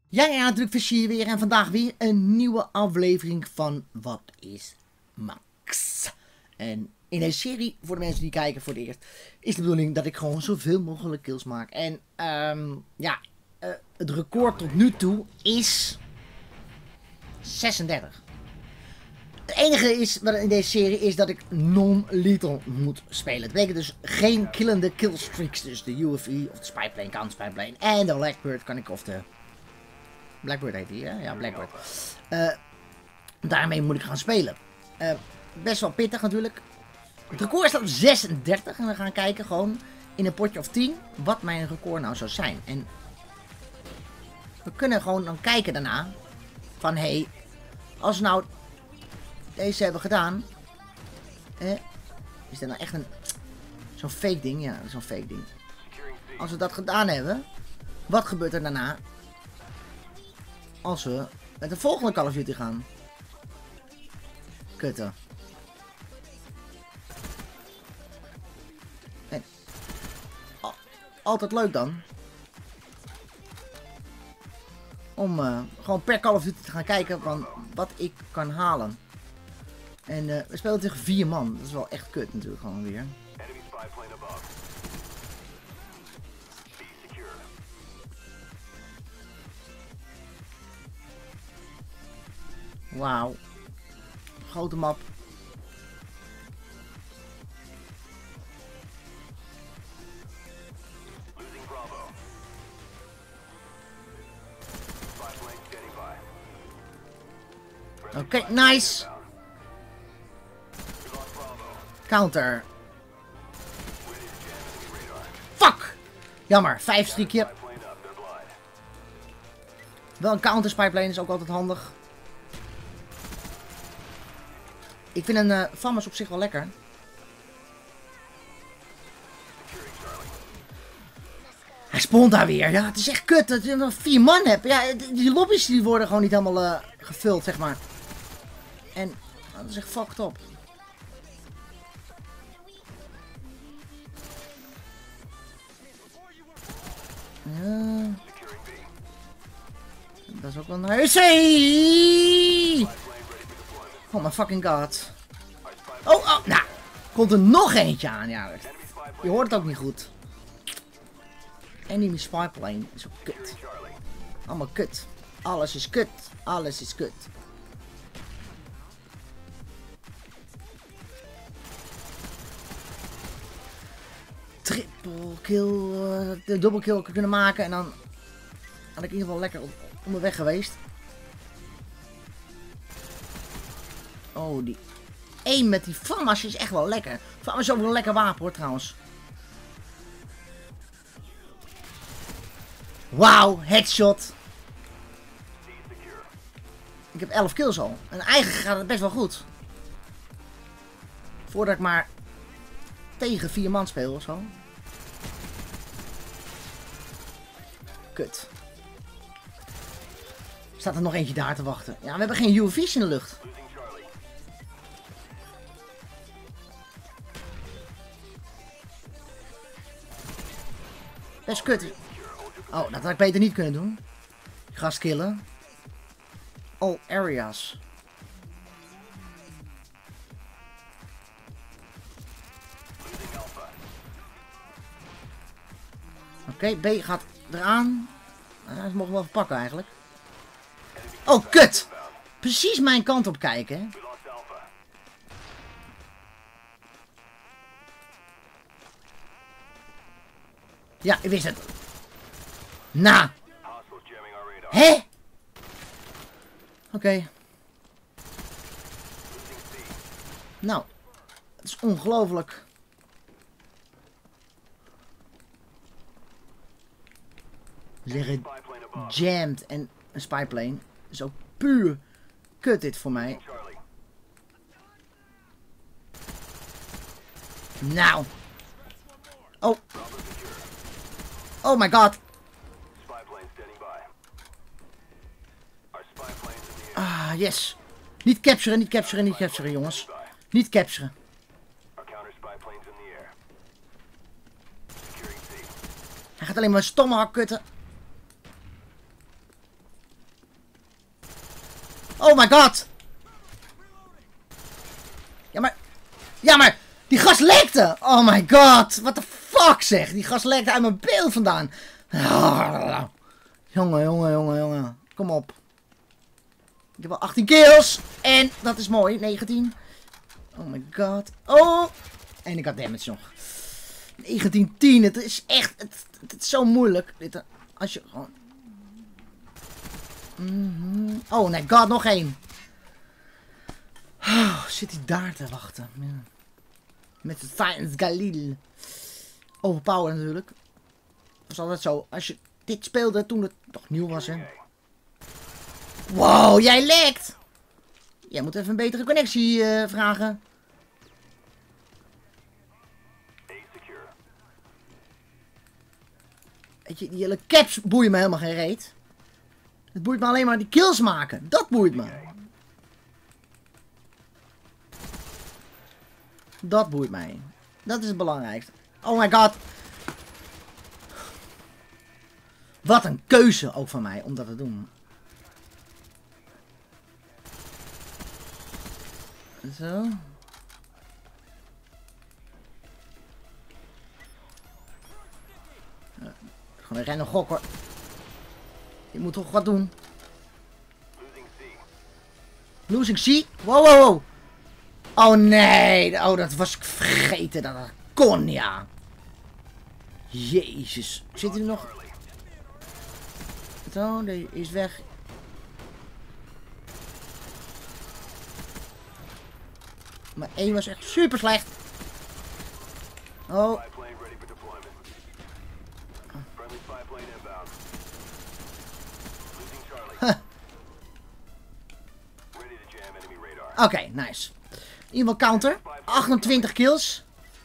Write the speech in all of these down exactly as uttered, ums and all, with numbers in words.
Ja, ja, natuurlijk vis hier weer en vandaag weer een nieuwe aflevering van Wat is Max? En in deze serie, voor de mensen die kijken voor het eerst, is de bedoeling dat ik gewoon zoveel mogelijk kills maak. En um, ja, uh, het record tot nu toe is zesendertig. Het enige is wat in deze serie is dat ik non-lethal moet spelen. Dat betekent dus geen killende killstreaks. Dus de U F E of de spyplane, counter spyplane en de Blackbird kan ik of de... Blackbird heet die, hè? Ja, Blackbird. Uh, daarmee moet ik gaan spelen. Uh, best wel pittig natuurlijk. Het record staat op zesendertig. En we gaan kijken gewoon in een potje of tien wat mijn record nou zou zijn. En we kunnen gewoon dan kijken daarna. Van hé, hey, als we nou deze hebben gedaan. Eh, is dat nou echt een... Zo'n fake ding? Ja, zo'n fake ding. Als we dat gedaan hebben. Wat gebeurt er daarna? Als we met de volgende Call of Duty gaan. Kutten. En, al, altijd leuk dan. Om uh, gewoon per Call of Duty te gaan kijken van wat ik kan halen. En uh, we spelen tegen vier man. Dat is wel echt kut natuurlijk gewoon weer. Wauw. Grote map. Oké, okay, nice. Counter. Fuck. Jammer, vijf strikje. Wel een counter spyplane is ook altijd handig. Ik vind een uh, FAMAS op zich wel lekker. Hij spawnt daar weer. Ja, het is echt kut dat je nog vier man hebt. Ja, die lobby's die worden gewoon niet helemaal uh, gevuld, zeg maar. En dat is echt fucked up. Ja. Dat is ook wel nice. Hey! Oh my fucking god. Oh, oh, nou. Komt er nog eentje aan, ja. Je hoort het ook niet goed. Enemy spyplane is ook kut. Allemaal kut. Alles is kut. Alles is kut. Triple kill. Uh, de double kill kunnen maken. En dan had ik in ieder geval lekker onderweg geweest. Oh, die één met die FAMAS is echt wel lekker. FAMAS is ook wel een lekker wapen hoor trouwens. Wauw, headshot. Ik heb elf kills al. En eigenlijk gaat het best wel goed. Voordat ik maar tegen vier man speel of zo. Kut. Staat er nog eentje daar te wachten. Ja, we hebben geen U F V's in de lucht. Best kut. Oh, dat had ik beter niet kunnen doen. Gast killen. All areas. Oké, okay, B gaat eraan. Uh, ze mogen wel even pakken eigenlijk. Oh, kut! Precies mijn kant op kijken. Hè? Ja, ik wist het. Nou. Hé? Oké. Okay. Nou. Het is ongelooflijk. We zeggen jammed en een spyplane. Is ook puur kut dit voor mij. Nou. Oh. Oh my god. Ah, yes. Niet capturen, niet capturen, niet capturen, jongens. Niet capturen. Hij gaat alleen maar stomme hak kutten. Oh my god. Ja, maar... Ja, maar... Die gast lekte! Oh my god! What the fuck zeg! Die gast lekte uit mijn beeld vandaan. Jongen, jongen, jongen, jongen. Kom op. Ik heb wel achttien kills. En dat is mooi. negentien. Oh my god. Oh! En ik had damage nog. negentien tien. Het is echt... Het, het, het is zo moeilijk. Dit, als je gewoon... Mm-hmm. Oh my god, nog één. Oh, zit hij daar te wachten. Ja. Met de Science Galil. Overpower natuurlijk. Dat was altijd zo. Als je dit speelde toen het nog nieuw was, hè. Wow, jij lekt! Jij moet even een betere connectie uh, vragen. Weet je, die hele caps boeien me helemaal geen reet. Het boeit me alleen maar die kills maken. Dat boeit me. Dat boeit mij. Dat is het belangrijkste. Oh my god. Wat een keuze ook van mij om dat te doen. Zo. Ja, gewoon een rennen gok hoor. Je moet toch wat doen. Losing C. Wow, wow, wow. Oh nee. Oh, dat was ik vergeten dat dat kon, ja. Jezus. Zit hij er nog? Zo, die is weg. Maar één was echt super slecht. Oh. Huh. Oké, okay, nice. Iemand counter. achtentwintig kills.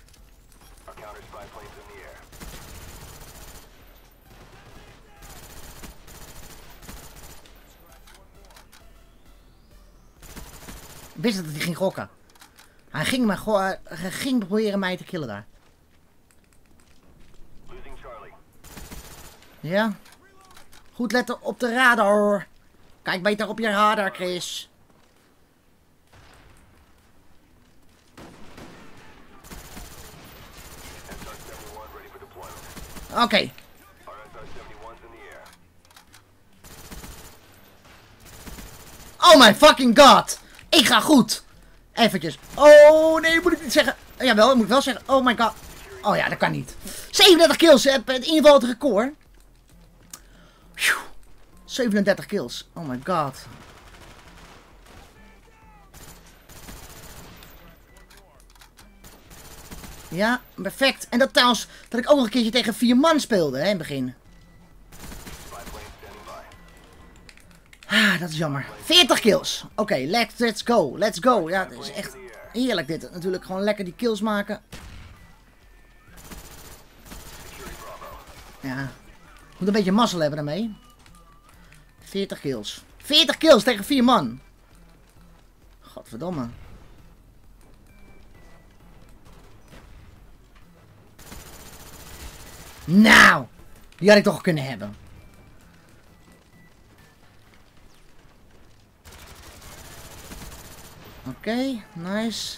Ik wist dat hij ging gokken. Hij ging, maar go hij ging proberen mij te killen daar. Ja. Goed letten op de radar. Kijk beter op je radar, Chris. Oké. Okay. Oh my fucking god. Ik ga goed. Eventjes. Oh nee, moet ik niet zeggen. Jawel, ik moet wel zeggen. Oh my god. Oh ja, dat kan niet. zevenendertig kills. Heb in ieder geval het record. zevenendertig kills. Oh my god. Ja, perfect. En dat trouwens, dat ik ook nog een keertje tegen vier man speelde, hè, in het begin. Ah, dat is jammer. veertig kills. Oké, okay, let's, let's go. Let's go. Ja, het is echt heerlijk dit. Natuurlijk gewoon lekker die kills maken. Ja. Moet een beetje mazzel hebben daarmee. veertig kills. veertig kills tegen vier man. Godverdomme. Nou, die had ik toch kunnen hebben. Oké, okay, nice.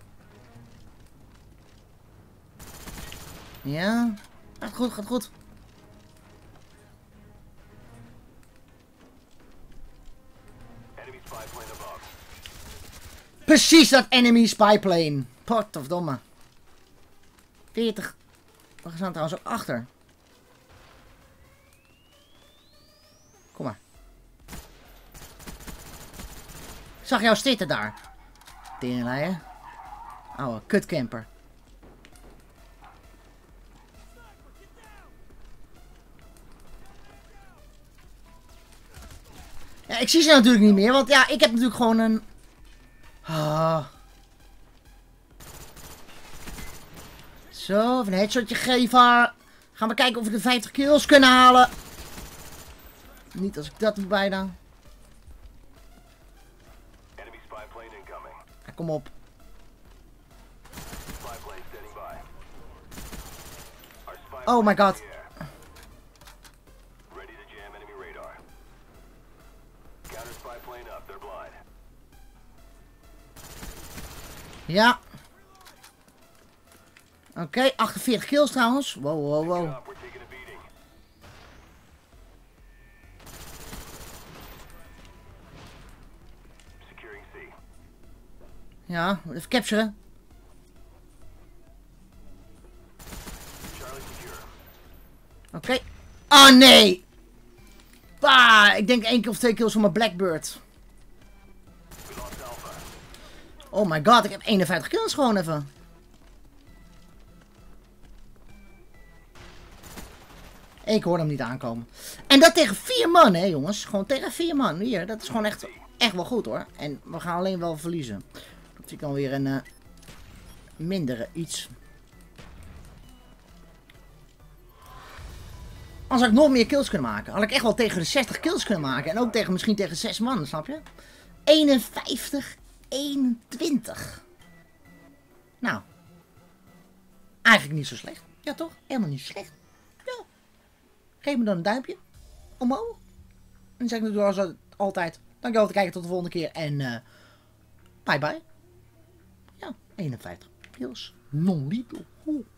Ja, gaat goed, gaat goed. Precies dat enemy spy plane. Potverdomme. veertig. We staan trouwens ook achter. Kom maar. Ik zag jou zitten daar. Teringleier. Oude kutcamper. Ja, ik zie ze natuurlijk niet meer, want ja, ik heb natuurlijk gewoon een... Ah. Zo, even een headshotje geven. Gaan we kijken of we de vijftig kills kunnen halen. Niet als ik dat doe bijna. Ja, kom op. Oh my god. Ja. Oké, okay, achtenveertig kills trouwens. Wow, wow, wow. Ja, even capturen. Oké. Okay. Oh nee! Bah, ik denk één keer of twee kills van mijn Blackbird. Oh my god, ik heb eenenvijftig kills gewoon even. Ik hoor hem niet aankomen. En dat tegen vier man, hè jongens. Gewoon tegen vier man. Hier, dat is gewoon echt, echt wel goed hoor. En we gaan alleen wel verliezen. Dat vind ik dan weer een uh, mindere iets. Als ik nog meer kills kunnen maken. Had ik echt wel tegen de zestig kills kunnen maken. En ook tegen, misschien tegen zes man, snap je? eenenvijftig, eenentwintig. Nou. Eigenlijk niet zo slecht. Ja toch? Helemaal niet slecht. Ja. Geef me dan een duimpje. Omhoog. En dan zeg ik natuurlijk zoals altijd. Dankjewel voor het kijken. Tot de volgende keer. En uh, bye bye. Ja, eenenvijftig kills. Non-lethal.